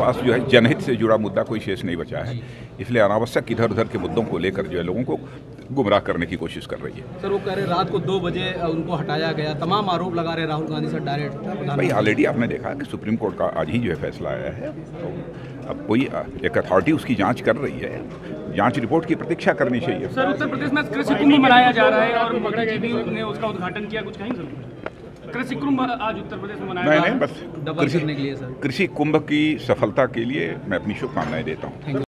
पास जो है जनहित से जुड़ा मुद्दा कोई शेष नहीं बचा है, इसलिए अनावश्यक इधर उधर के मुद्दों को लेकर जो है लोगों को गुमराह करने की कोशिश कर रही है। सर वो कह रहे रात को 2 बजे उनको हटाया गया, तमाम आरोप लगा रहे राहुल गांधी सर डायरेक्ट। भाई ऑलरेडी आपने देखा कि सुप्रीम कोर्ट का आज ही जो है फैसला आया है, तो अब कोई एक अथॉरिटी उसकी जांच कर रही है, जांच रिपोर्ट की प्रतीक्षा करनी चाहिए। सर उत्तर प्रदेश में कृषि कुंभ मनाया जा रहा है और मोदी जी भी ने उसका उद्घाटन किया, कुछ कहेंगे सर? कृषि कुंभ आज उत्तर प्रदेश में मनाया जा रहा है। नहीं, बस कृषि कुंभ की सफलता के लिए मैं अपनी शुभकामनाएं देता हूँ।